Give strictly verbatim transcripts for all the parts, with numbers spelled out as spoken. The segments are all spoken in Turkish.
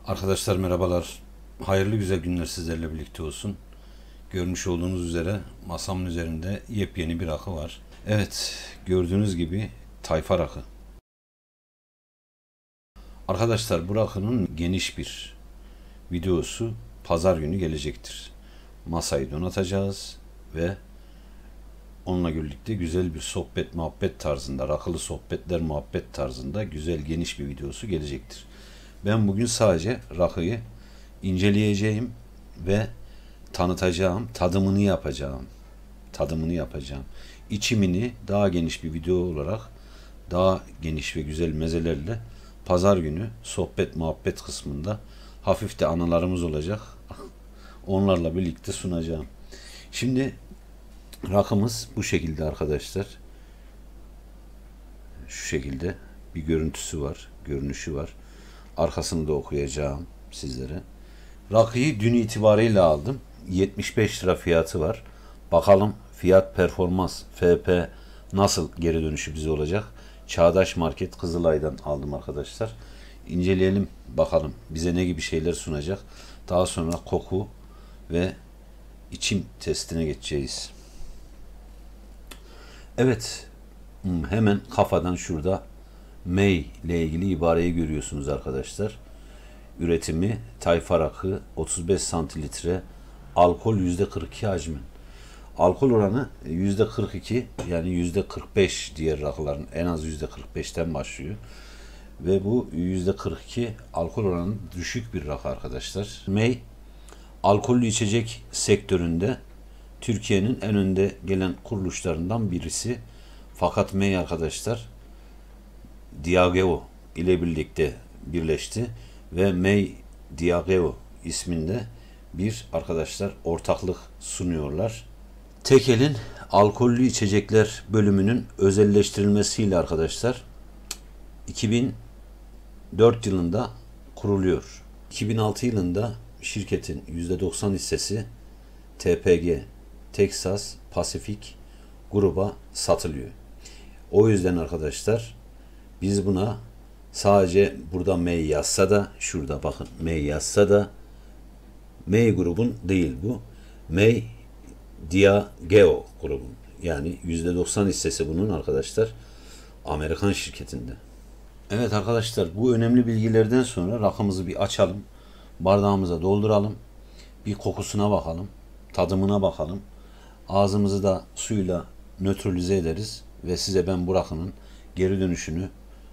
Arkadaşlar merhabalar. Hayırlı güzel günler sizlerle birlikte olsun. Görmüş olduğunuz üzere masamın üzerinde yepyeni bir rakı var. Evet, gördüğünüz gibi tayfa rakı. Arkadaşlar bu rakının geniş bir videosu pazar günü gelecektir. Masayı donatacağız ve onunla birlikte güzel bir sohbet muhabbet tarzında, rakılı sohbetler muhabbet tarzında güzel geniş bir videosu gelecektir. Ben bugün sadece rakıyı inceleyeceğim ve tanıtacağım, tadımını yapacağım. Tadımını yapacağım. İçimini daha geniş bir video olarak daha geniş ve güzel mezelerle pazar günü sohbet muhabbet kısmında hafif de anılarımız olacak. Onlarla birlikte sunacağım. Şimdi rakımız bu şekilde arkadaşlar. Şu şekilde bir görüntüsü var, görünüşü var. Arkasını da okuyacağım sizlere. Rakıyı dün itibariyle aldım. yetmiş beş lira fiyatı var. Bakalım fiyat performans F P nasıl geri dönüşü bize olacak. Çağdaş Market Kızılay'dan aldım arkadaşlar. İnceleyelim bakalım bize ne gibi şeyler sunacak. Daha sonra koku ve içim testine geçeceğiz. Evet, hemen kafadan şurada M E Y ile ilgili ibareyi görüyorsunuz arkadaşlar. Üretimi tayfa rakı, otuz beş santilitre, alkol yüzde kırk iki hacmin. Alkol oranı yüzde kırk iki, yani yüzde kırk beş diğer rakıların en az yüzde kırk beşten başlıyor. Ve bu yüzde kırk iki alkol oranı düşük bir rakı arkadaşlar. M E Y alkollü içecek sektöründe Türkiye'nin en önde gelen kuruluşlarından birisi. Fakat M E Y arkadaşlar Diageo ile birlikte birleşti ve M E Y Diageo isminde bir arkadaşlar ortaklık sunuyorlar. Tekel'in alkollü içecekler bölümünün özelleştirilmesiyle arkadaşlar iki bin dört yılında kuruluyor. iki bin altı yılında şirketin yüzde doksan hissesi T P G Texas Pacific gruba satılıyor. O yüzden arkadaşlar biz buna sadece burada M E Y yazsa da, şurada bakın M E Y yazsa da M E Y grubun değil bu. M E Y Diageo grubun. Yani yüzde doksan hissesi bunun arkadaşlar Amerikan şirketinde. Evet arkadaşlar, bu önemli bilgilerden sonra rakımızı bir açalım. Bardağımıza dolduralım. Bir kokusuna bakalım. Tadımına bakalım. Ağzımızı da suyla nötralize ederiz ve size ben bu rakının geri dönüşünü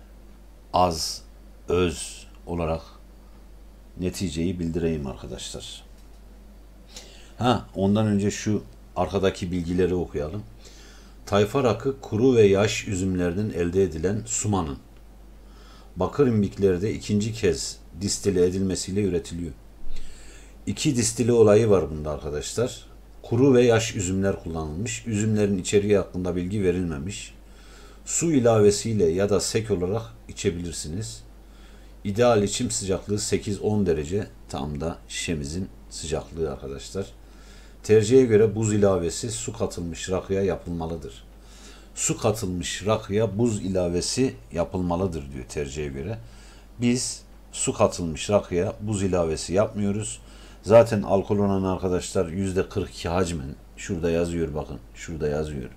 az, öz olarak neticeyi bildireyim arkadaşlar. Ha, ondan önce şu arkadaki bilgileri okuyalım. Tayfa rakı kuru ve yaş üzümlerden elde edilen sumanın bakır imbiklerde ikinci kez distile edilmesiyle üretiliyor. İki distile olayı var bunda arkadaşlar. Kuru ve yaş üzümler kullanılmış. Üzümlerin içeriği hakkında bilgi verilmemiş. Su ilavesiyle ya da sek olarak içebilirsiniz. İdeal içim sıcaklığı sekiz on derece. Tam da şişemizin sıcaklığı arkadaşlar. Tercihe göre buz ilavesi su katılmış rakıya yapılmalıdır. Su katılmış rakıya buz ilavesi yapılmalıdır diyor tercihe göre. Biz su katılmış rakıya buz ilavesi yapmıyoruz. Zaten alkol oranı arkadaşlar yüzde kırk iki hacmin. Şurada yazıyor bakın. Şurada yazıyor.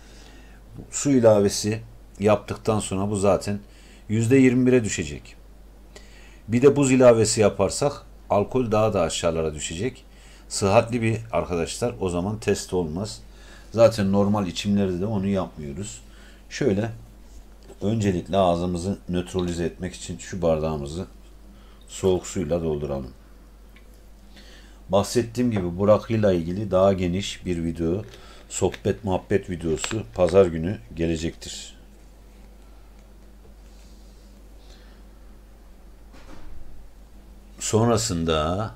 Su ilavesi yaptıktan sonra bu zaten yüzde yirmi bire düşecek. Bir de buz ilavesi yaparsak alkol daha da aşağılara düşecek. Sıhhatli bir arkadaşlar o zaman test olmaz. Zaten normal içimlerde de onu yapmıyoruz. Şöyle öncelikle ağzımızı nötralize etmek için şu bardağımızı soğuk suyla dolduralım. Bahsettiğim gibi bu rakıyla ilgili daha geniş bir video, sohbet muhabbet videosu pazar günü gelecektir. Sonrasında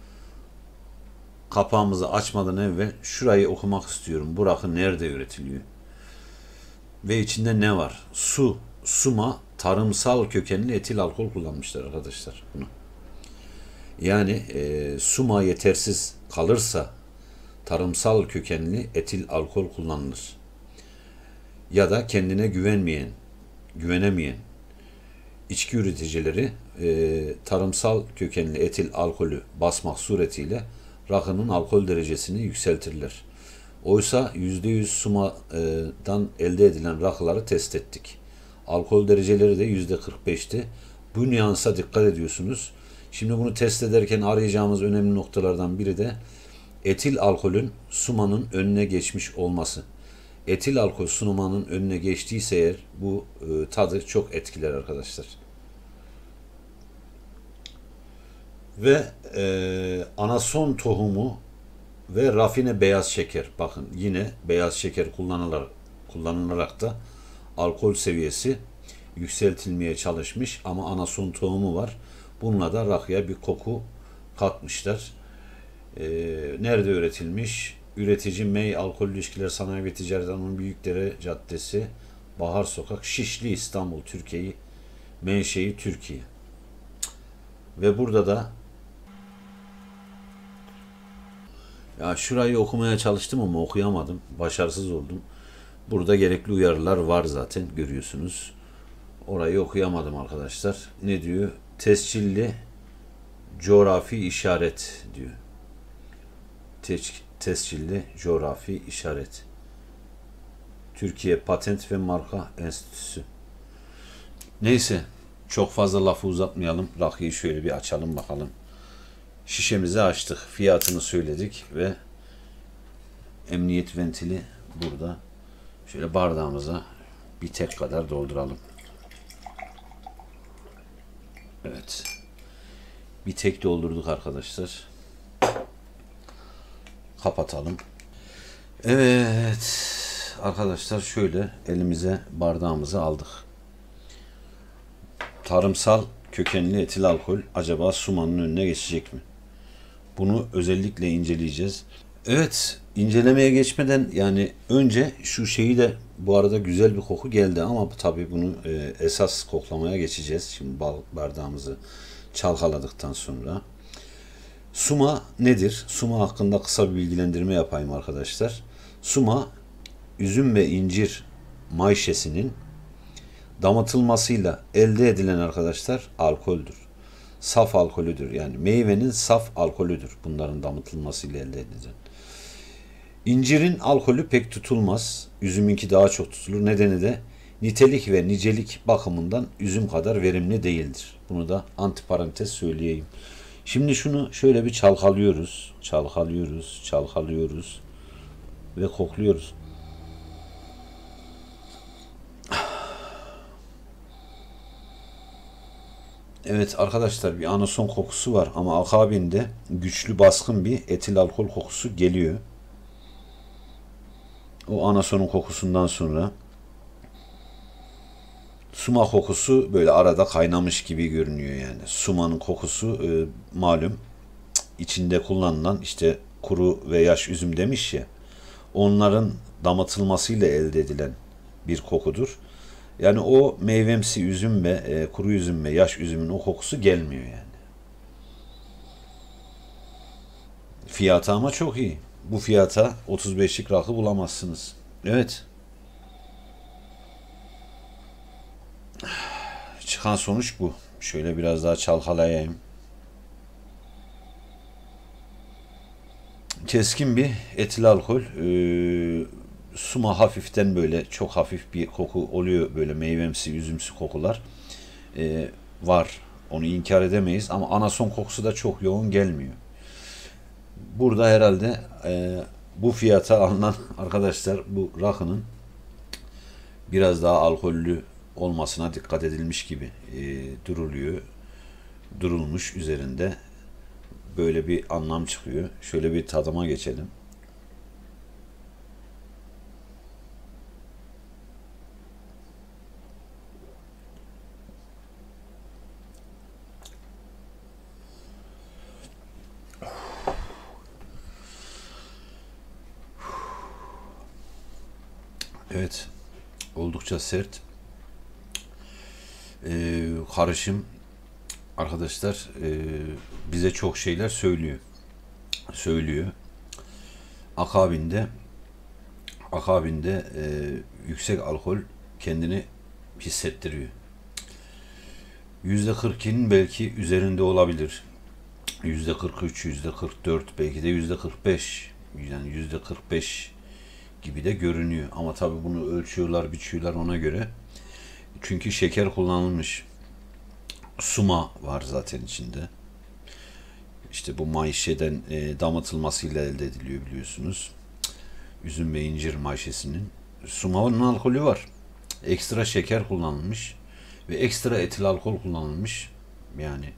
kapağımızı açmadan evvel şurayı okumak istiyorum. Bu rakı nerede üretiliyor? Ve içinde ne var? Su, suma, tarımsal kökenli etil alkol kullanmışlar arkadaşlar bunu. Yani e, suma yetersiz kalırsa tarımsal kökenli etil alkol kullanılır. Ya da kendine güvenmeyen, güvenemeyen içki üreticileri e, tarımsal kökenli etil alkolü basmak suretiyle rakının alkol derecesini yükseltirler. Oysa yüzde yüz sumadan elde edilen rakıları test ettik. Alkol dereceleri de yüzde kırk beşti. Bu nüansa dikkat ediyorsunuz. Şimdi bunu test ederken arayacağımız önemli noktalardan biri de etil alkolün sumanın önüne geçmiş olması. Etil alkol sumanın önüne geçtiyse eğer bu e, tadı çok etkiler arkadaşlar. Ve e, anason tohumu ve rafine beyaz şeker. Bakın yine beyaz şeker kullanılarak, kullanılarak da alkol seviyesi yükseltilmeye çalışmış ama anason tohumu var. Bununla da rakıya bir koku katmışlar. Ee, nerede üretilmiş? Üretici May Alkollü İlişkiler Sanayi ve Ticaret Anonim Büyükdere Caddesi, Bahar Sokak, Şişli, İstanbul, Türkiye. Menşei Türkiye. Ve burada da ya şurayı okumaya çalıştım ama okuyamadım. Başarısız oldum. Burada gerekli uyarılar var zaten görüyorsunuz. Orayı okuyamadım arkadaşlar. Ne diyor? Tescilli coğrafi işaret diyor. Te- tescilli coğrafi işaret. Türkiye Patent ve Marka Enstitüsü. Neyse, çok fazla lafı uzatmayalım. Rakıyı şöyle bir açalım bakalım. Şişemizi açtık. Fiyatını söyledik ve emniyet ventili burada. Şöyle bardağımıza bir tek kadar dolduralım. Evet. Bir tek doldurduk arkadaşlar. Kapatalım. Evet. Arkadaşlar şöyle elimize bardağımızı aldık. Tarımsal kökenli etil alkol acaba sumanın önüne geçecek mi? Bunu özellikle inceleyeceğiz. Evet, incelemeye geçmeden yani önce şu şeyi de bu arada güzel bir koku geldi ama tabii bunu e, esas koklamaya geçeceğiz. Şimdi bardağımızı çalkaladıktan sonra. Suma nedir? Suma hakkında kısa bir bilgilendirme yapayım arkadaşlar. Suma, üzüm ve incir mayşesinin damıtılmasıyla elde edilen arkadaşlar alkoldür. Saf alkolüdür. Yani meyvenin saf alkolüdür. Bunların damıtılmasıyla elde edilen. İncirin alkolü pek tutulmaz. Üzümünki daha çok tutulur. Nedeni de nitelik ve nicelik bakımından üzüm kadar verimli değildir. Bunu da antiparantez söyleyeyim. Şimdi şunu şöyle bir çalkalıyoruz. Çalkalıyoruz, çalkalıyoruz ve kokluyoruz. Evet arkadaşlar, bir anason kokusu var ama akabinde güçlü baskın bir etil alkol kokusu geliyor. O anasonun kokusundan sonra suma kokusu böyle arada kaynamış gibi görünüyor yani. Sumanın kokusu e, malum içinde kullanılan işte kuru ve yaş üzüm demiş ya, onların damatılmasıyla elde edilen bir kokudur. Yani o meyvemsi üzüm ve e, kuru üzüm ve yaş üzümün o kokusu gelmiyor yani. Fiyatı ama çok iyi. Bu fiyata otuz beşlik rakı bulamazsınız. Evet. Çıkan sonuç bu. Şöyle biraz daha çalkalayayım. Keskin bir etil alkol. Ee, suma hafiften böyle çok hafif bir koku oluyor, böyle meyvemsi, üzümsü kokular ee, var. Onu inkar edemeyiz ama anason kokusu da çok yoğun gelmiyor. Burada herhalde e, bu fiyata alınan arkadaşlar bu rakının biraz daha alkollü olmasına dikkat edilmiş gibi e, duruluyor. Durulmuş üzerinde. Böyle bir anlam çıkıyor. Şöyle bir tadıma geçelim. Evet. Oldukça sert. Ee, karışım arkadaşlar e, bize çok şeyler söylüyor. Söylüyor. Akabinde akabinde e, yüksek alkol kendini hissettiriyor. yüzde kırkın belki üzerinde olabilir. yüzde kırk üç, yüzde kırk dört, belki de yüzde kırk beş. Yani yüzde kırk beş gibi de görünüyor. Ama tabii bunu ölçüyorlar, biçiyorlar ona göre. Çünkü şeker kullanılmış. Suma var zaten içinde. İşte bu mayşeden e, damıtılmasıyla elde ediliyor biliyorsunuz. Üzüm ve incir mayşesinin. Sumanın alkolü var. Ekstra şeker kullanılmış ve ekstra etil alkol kullanılmış. Yani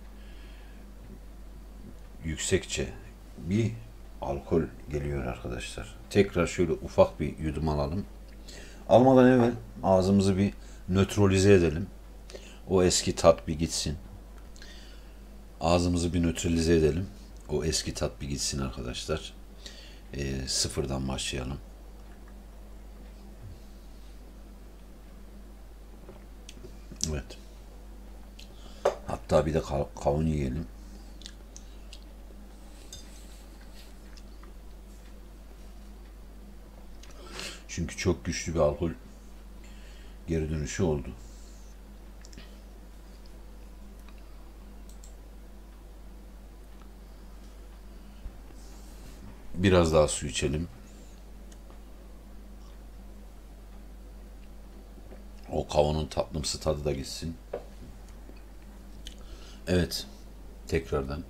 yüksekçe bir alkol geliyor arkadaşlar. Tekrar şöyle ufak bir yudum alalım. Almadan evvel ağzımızı bir nötralize edelim. O eski tat bir gitsin. Ağzımızı bir nötralize edelim. O eski tat bir gitsin arkadaşlar. E, sıfırdan başlayalım. Evet. Hatta bir de kavun yiyelim. Çünkü çok güçlü bir alkol geri dönüşü oldu. Biraz daha su içelim. O kavunun tatlımsı tadı da gitsin. Evet. Tekrardan.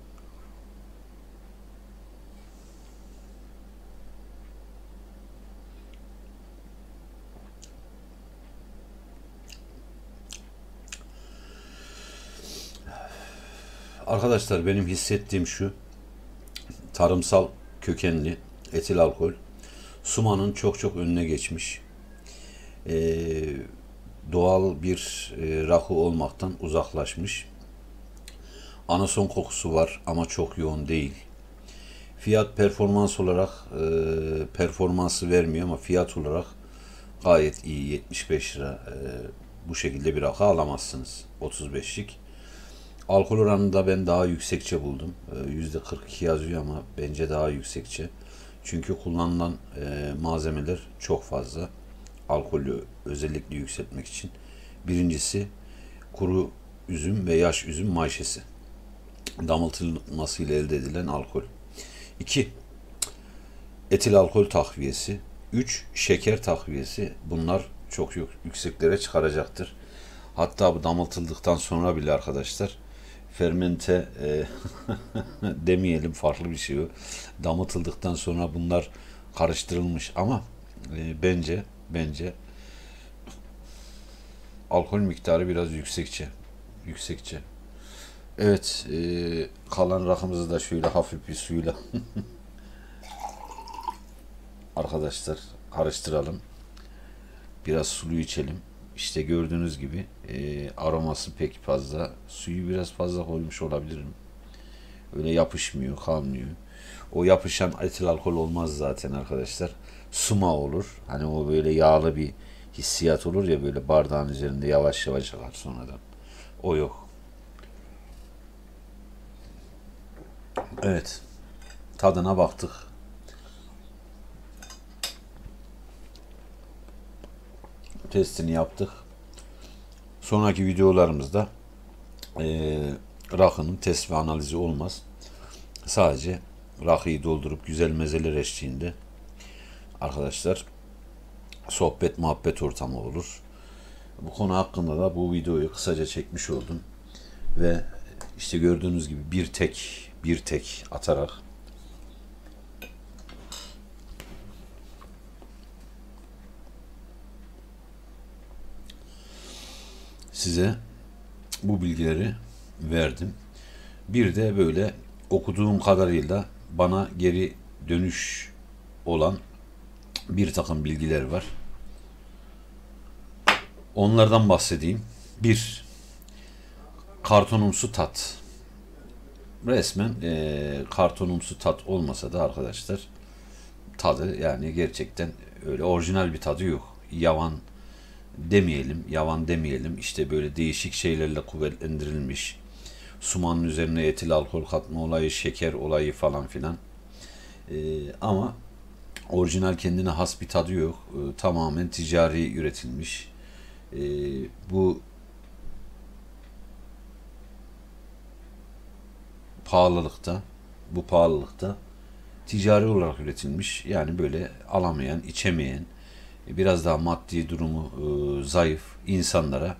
Arkadaşlar benim hissettiğim şu. Tarımsal kökenli etil alkol Suma'nın çok çok önüne geçmiş. Ee, doğal bir e, rakı olmaktan uzaklaşmış. Anason kokusu var ama çok yoğun değil. Fiyat performans olarak e, performansı vermiyor ama fiyat olarak gayet iyi. yetmiş beş lira e, bu şekilde bir rakı alamazsınız. otuz beşlik. Alkol oranını da ben daha yüksekçe buldum. E, yüzde kırk iki yazıyor ama bence daha yüksekçe. Çünkü kullanılan e, malzemeler çok fazla. Alkolü özellikle yükseltmek için. Birincisi kuru üzüm ve yaş üzüm mayşesi. Damıtılmasıyla elde edilen alkol. iki. Etil alkol takviyesi. üç. Şeker takviyesi. Bunlar çok yükseklere çıkaracaktır. Hatta bu damıtıldıktan sonra bile arkadaşlar fermente e, demeyelim, farklı bir şey o. Damıtıldıktan sonra bunlar karıştırılmış ama e, bence bence alkol miktarı biraz yüksekçe. Yüksekçe. Evet, e, kalan rakımızı da şöyle hafif bir suyla arkadaşlar karıştıralım. Biraz sulu içelim. İşte gördüğünüz gibi e, aroması pek fazla. Suyu biraz fazla koymuş olabilirim. Öyle yapışmıyor, kalmıyor. O yapışan etil alkol olmaz zaten arkadaşlar. Suma olur. Hani o böyle yağlı bir hissiyat olur ya, böyle bardağın üzerinde yavaş yavaş akar sonradan. O yok. Evet. Tadına baktık. Testini yaptık. Sonraki videolarımızda e, rakının test ve analizi olmaz. Sadece rakıyı doldurup güzel mezeler eşliğinde arkadaşlar sohbet muhabbet ortamı olur. Bu konu hakkında da bu videoyu kısaca çekmiş oldum. Ve işte gördüğünüz gibi bir tek bir tek atarak size bu bilgileri verdim. Bir de böyle okuduğum kadarıyla bana geri dönüş olan bir takım bilgiler var. Onlardan bahsedeyim. Bir, kartonumsu tat. Resmen e, kartonumsu tat olmasa da arkadaşlar tadı yani gerçekten öyle orijinal bir tadı yok. Yavan demeyelim, yavan demeyelim. İşte böyle değişik şeylerle kuvvetlendirilmiş. Sumanın üzerine etil alkol katma olayı, şeker olayı falan filan. Ee, ama orijinal kendine has bir tadı yok. Ee, tamamen ticari üretilmiş. Ee, bu pahalılıkta, bu pahalılıkta ticari olarak üretilmiş. Yani böyle alamayan, içemeyen, biraz daha maddi durumu e, zayıf insanlara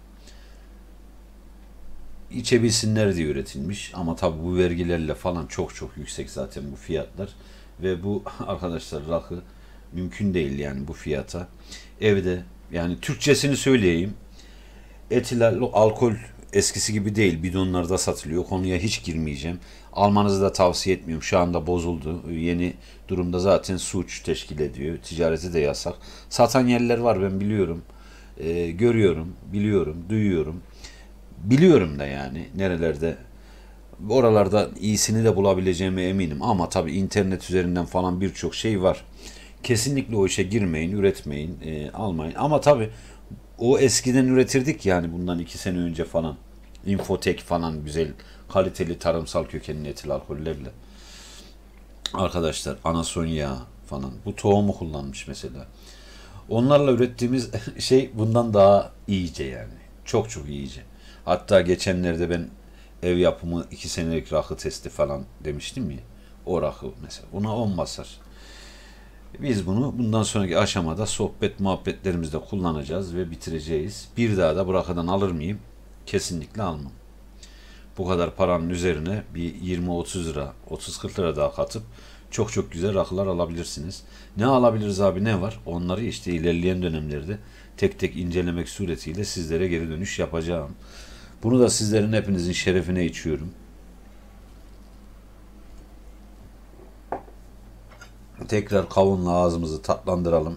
içebilsinler diye üretilmiş. Ama tabi bu vergilerle falan çok çok yüksek zaten bu fiyatlar. Ve bu arkadaşlar rakı mümkün değil yani bu fiyata. Evde yani Türkçesini söyleyeyim. Etil alkol eskisi gibi değil. Bidonlarda satılıyor. Konuya hiç girmeyeceğim. Almanızı da tavsiye etmiyorum. Şu anda bozuldu. Yeni durumda zaten suç teşkil ediyor. Ticareti de yasak. Satan yerler var, ben biliyorum. Ee, görüyorum, biliyorum, duyuyorum. Biliyorum da yani nerelerde, oralarda iyisini de bulabileceğime eminim. Ama tabii internet üzerinden falan birçok şey var. Kesinlikle o işe girmeyin, üretmeyin, e, almayın. Ama tabii o eskiden üretirdik yani bundan iki sene önce falan. Infotek falan güzel, kaliteli tarımsal kökenli etil alkollerle. Arkadaşlar anason yağı falan. Bu tohumu kullanmış mesela. Onlarla ürettiğimiz şey bundan daha iyice yani. Çok çok iyice. Hatta geçenlerde ben ev yapımı iki senelik rakı testi falan demiştim ya. O rakı mesela. Buna on basar. Biz bunu bundan sonraki aşamada sohbet muhabbetlerimizde kullanacağız ve bitireceğiz. Bir daha da bu rakıdan alır mıyım? Kesinlikle almam. Bu kadar paranın üzerine bir yirmi otuz lira, otuz kırk lira daha katıp çok çok güzel rakılar alabilirsiniz. Ne alabiliriz abi, ne var? Onları işte ilerleyen dönemlerde tek tek incelemek suretiyle sizlere geri dönüş yapacağım. Bunu da sizlerin hepinizin şerefine içiyorum. Tekrar kavunla ağzımızı tatlandıralım.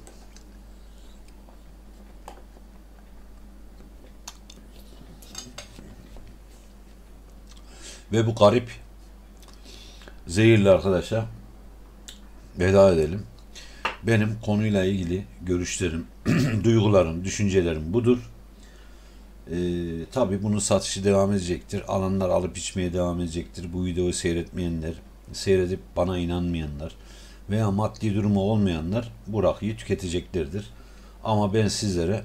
Ve bu garip, zehirli arkadaşa veda edelim. Benim konuyla ilgili görüşlerim, duygularım, düşüncelerim budur. Ee, tabii bunun satışı devam edecektir. Alanlar alıp içmeye devam edecektir. Bu videoyu seyretmeyenler, seyredip bana inanmayanlar veya maddi durumu olmayanlar bu rakıyı tüketeceklerdir. Ama ben sizlere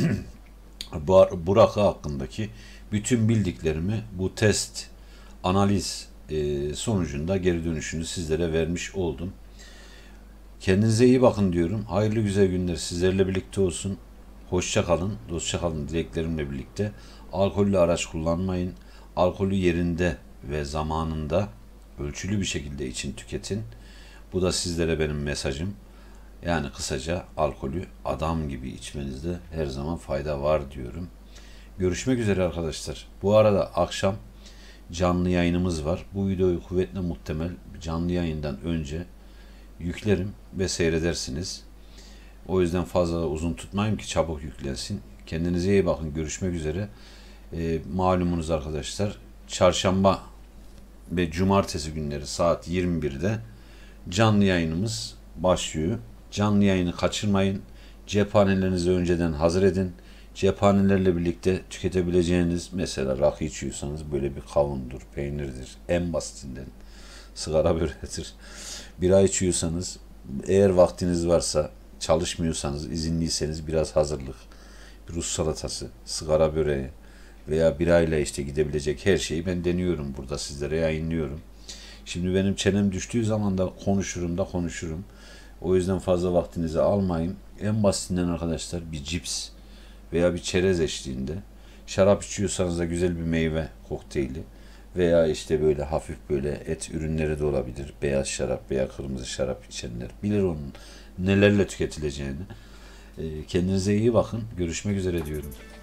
bu rakı hakkındaki bütün bildiklerimi bu test, analiz e, sonucunda geri dönüşünü sizlere vermiş oldum. Kendinize iyi bakın diyorum. Hayırlı güzel günler sizlerle birlikte olsun. Hoşça kalın, dostça kalın dileklerimle birlikte. Alkollü araç kullanmayın. Alkolü yerinde ve zamanında ölçülü bir şekilde için tüketin. Bu da sizlere benim mesajım. Yani kısaca alkolü adam gibi içmenizde her zaman fayda var diyorum. Görüşmek üzere arkadaşlar. Bu arada akşam canlı yayınımız var. Bu videoyu kuvvetle muhtemel canlı yayından önce yüklerim ve seyredersiniz. O yüzden fazla da uzun tutmayayım ki çabuk yüklensin. Kendinize iyi bakın. Görüşmek üzere. E, malumunuz arkadaşlar, çarşamba ve cumartesi günleri saat yirmi birde canlı yayınımız başlıyor. Canlı yayını kaçırmayın. Cephanelerinizi önceden hazır edin. Cephanelerle birlikte tüketebileceğiniz, mesela rakı içiyorsanız böyle bir kavundur, peynirdir, en basitinden sigara böreğidir. Bira içiyorsanız, eğer vaktiniz varsa, çalışmıyorsanız, izinliyseniz biraz hazırlık, bir Rus salatası, sigara böreği veya birayla işte gidebilecek her şeyi ben deniyorum burada, sizlere yayınlıyorum. Şimdi benim çenem düştüğü zaman da konuşurum da konuşurum. O yüzden fazla vaktinizi almayın. En basitinden arkadaşlar bir cips veya bir çerez eşliğinde, şarap içiyorsanız da güzel bir meyve kokteyli veya işte böyle hafif böyle et ürünleri de olabilir. Beyaz şarap veya kırmızı şarap içenler bilir onun nelerle tüketileceğini. Kendinize iyi bakın. Görüşmek üzere diyorum.